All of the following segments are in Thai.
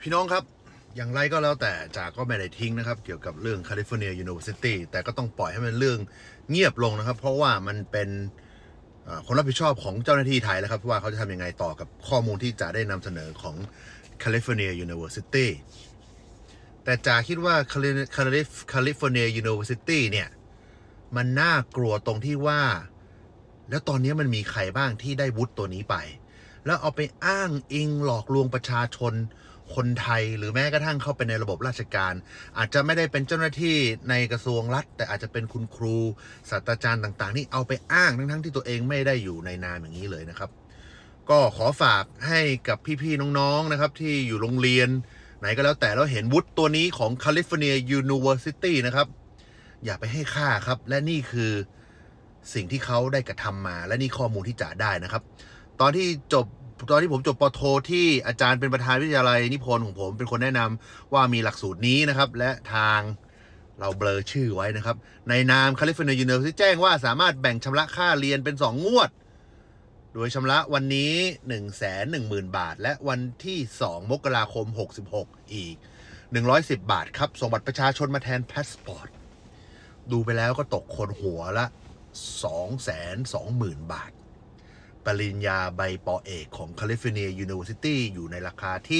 พี่น้องครับอย่างไรก็แล้วแต่จากก็ไม่ได้ทิ้งนะครับเกี่ยวกับเรื่อง California University แต่ก็ต้องปล่อยให้มันเรื่องเงียบลงนะครับเพราะว่ามันเป็นคนรับผิดชอบของเจ้าหน้าที่ไทยแล้วครับว่าเขาจะทำยังไงต่อกับข้อมูลที่จะได้นำเสนอของ California University แต่จาคิดว่า California University เนี่ยมันน่ากลัวตรงที่ว่าแล้วตอนนี้มันมีใครบ้างที่ได้วุฒิตัวนี้ไปแล้วเอาไปอ้างอิงหลอกลวงประชาชนคนไทยหรือแม้กระทั่งเข้าไปในระบบราชการอาจจะไม่ได้เป็นเจ้าหน้าที่ในกระทรวงรัฐแต่อาจจะเป็นคุณครูศาสตราจารย์ต่างๆที่เอาไปอ้างทั้งที่ตัวเองไม่ได้อยู่ในนามอย่างนี้เลยนะครับก็ขอฝากให้กับพี่ๆน้องๆนะครับที่อยู่โรงเรียนไหนก็แล้วแต่แล้วเห็นวุฒิตัวนี้ของ California University นะครับอย่าไปให้ค่าครับและนี่คือสิ่งที่เขาได้กระทำมาและนี่ข้อมูลที่จะได้นะครับตอนที่ผมจบปโทที่อาจารย์เป็นประธานวิทยาลัยนิพนธ์ของผมเป็นคนแนะนำว่ามีหลักสูตรนี้นะครับและทางเราเบลอชื่อไว้นะครับในนาม California University แจ้งว่าสามารถแบ่งชำระค่าเรียนเป็น2งวดโดยชำระวันนี้ 110,000 บาทและวันที่2 มกราคม 66อีก110 บาทครับส่งบัตรประชาชนมาแทนพาสปอร์ตดูไปแล้วก็ตกคนหัวละ 220,000 บาทปริญญาใบป.เอกของ California University อยู่ในราคาที่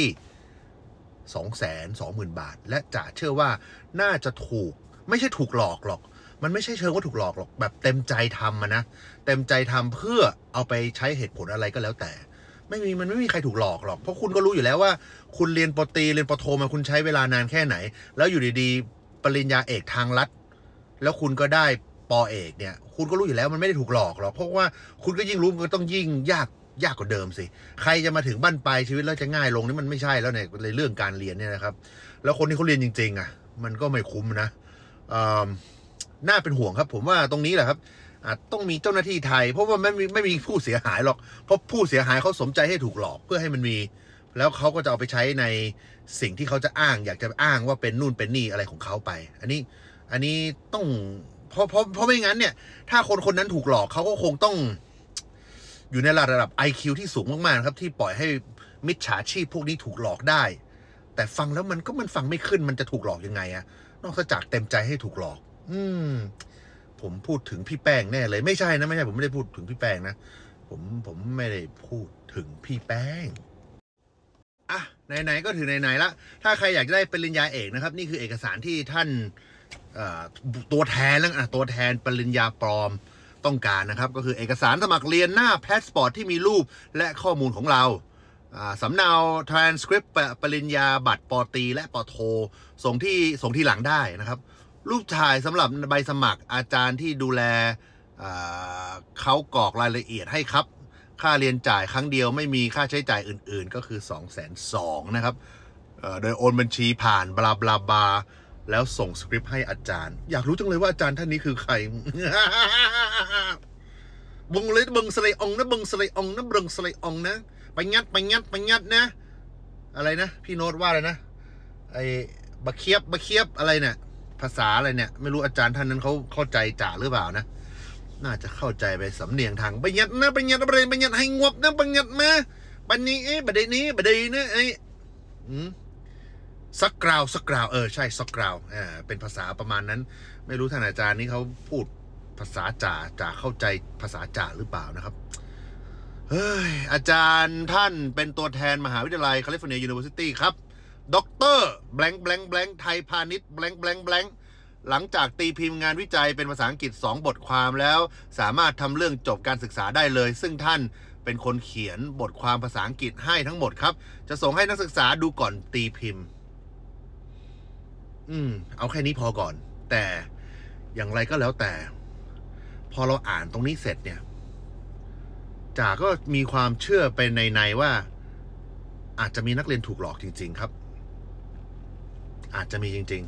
220,000 บาทและจะเชื่อว่าน่าจะถูกไม่ใช่ถูกหลอกหรอกมันไม่ใช่เชิงว่าถูกหลอกหรอกแบบเต็มใจทำนะเต็มใจทำเพื่อเอาไปใช้เหตุผลอะไรก็แล้วแต่มันไม่มีใครถูกหลอกหรอกเพราะคุณก็รู้อยู่แล้วว่าคุณเรียนปตรีเรียนปโทมาคุณใช้เวลานานแค่ไหนแล้วอยู่ดีๆปริญญาเอกทางรัฐแล้วคุณก็ได้ป.เอกเนี่ยคุณก็รู้อยู่แล้วมันไม่ได้ถูกหลอกหรอกเพราะว่าคุณก็ยิ่งรู้มันก็ต้องยิ่งยากกว่าเดิมสิใครจะมาถึงบั้นปลายชีวิตแล้วจะง่ายลงนี่มันไม่ใช่แล้วในเรื่องการเรียนเนี่ยนะครับแล้วคนที่เขาเรียนจริงๆอ่ะมันก็ไม่คุ้มนะน่าเป็นห่วงครับผมว่าตรงนี้แหละครับอาจต้องมีเจ้าหน้าที่ไทยเพราะว่าไม่มีผู้เสียหายหรอกเพราะผู้เสียหายเขาสมใจให้ถูกหลอกเพื่อให้มันมีแล้วเขาก็จะเอาไปใช้ในสิ่งที่เขาจะอ้างอยากจะอ้างว่าเป็นนู่นเป็นนี่อะไรของเขาไปอันนี้ต้องเพราะไม่งั้นเนี่ยถ้าคนนั้นถูกหลอกเขาก็คงต้องอยู่ในระดับ IQ ที่สูงมากๆครับที่ปล่อยให้มิจฉาชีพพวกนี้ถูกหลอกได้แต่ฟังแล้วมันฟังไม่ขึ้นมันจะถูกหลอกยังไงอะนอกจากเต็มใจให้ถูกหลอกผมพูดถึงพี่แป้งแน่เลยไม่ใช่ผมไม่ได้พูดถึงพี่แป้งนะผมไม่ได้พูดถึงพี่แป้งอ่ะไหนๆก็ถึงไหนๆละถ้าใครอยากได้ปริญญาเอกนะครับนี่คือเอกสารที่ท่านตัวแทนตัวแทนปริญญาปลอมต้องการนะครับก็คือเอกสารสมัครเรียนหน้าพาสปอร์ตที่มีรูปและข้อมูลของเราสำเนา transcript ปริญญาบัตรป.ตรีและป.โทส่งที่หลังได้นะครับรูปถ่ายสำหรับใบสมัครอาจารย์ที่ดูแลเขากรอกรายละเอียดให้ครับค่าเรียนจ่ายครั้งเดียวไม่มีค่าใช้จ่ายอื่นๆก็คือ 220,000 นะครับโดยโอนบัญชีผ่านบลาบลาบาแล้วส่งสคริปต์ให้อาจารย์อยากรู้จังเลยว่าอาจารย์ท่านนี้คือใครบึงเลยบึงสไลองนะบึงสไลองนะบึงสไลองนะไปงัดนะอะไรนะพี่โน้ตว่าอะไรนะไอ้บะเคียบอะไรเนี่ยภาษาอะไรเนี่ยไม่รู้อาจารย์ท่านนั้นเขาเข้าใจจ่าหรือเปล่านะน่าจะเข้าใจไปสำเนียงทางไปงัดนะไปงัดอะไรไปงัดให้งวบนะไปงัดมาปันนี้บัดเดนี้นะไอ้สักกราวใช่สักกราวเป็นภาษาประมาณนั้นไม่รู้ท่านอาจารย์นี้เขาพูดภาษาจ่าเข้าใจภาษาจ่าหรือเปล่านะครับเฮ้ยอาจารย์ท่านเป็นตัวแทนมหาวิทยาลัย California University ครับด็อกเตอร์แบงค์ไทยพาณิชย์แบงค์หลังจากตีพิมพ์งานวิจัยเป็นภาษาอังกฤษ2 บทความแล้วสามารถทำเรื่องจบการศึกษาได้เลยซึ่งท่านเป็นคนเขียนบทความภาษาอังกฤษให้ทั้งหมดครับจะส่งให้นักศึกษาดูก่อนตีพิมพ์เอาแค่นี้พอก่อนแต่อย่างไรก็แล้วแต่พอเราอ่านตรงนี้เสร็จเนี่ยจ่าก็มีความเชื่อไปในว่าอาจจะมีนักเรียนถูกหลอกจริงๆครับอาจจะมีจริง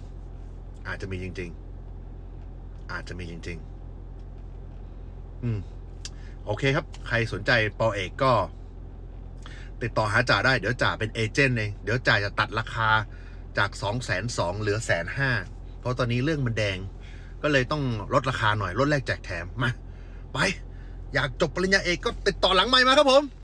โอเคครับใครสนใจป.เอกก็ติดต่อหาจ่าได้เดี๋ยวจ่าเป็นเอเจนต์เองเดี๋ยวจ่าจะตัดราคาจาก220,000เหลือ150,000เพราะตอนนี้เรื่องมันแดงก็เลยต้องลดราคาหน่อยลดแลกแจกแถมมาไปอยากจบปริญญาเอกก็ติดต่อหลังไมค์มาครับผม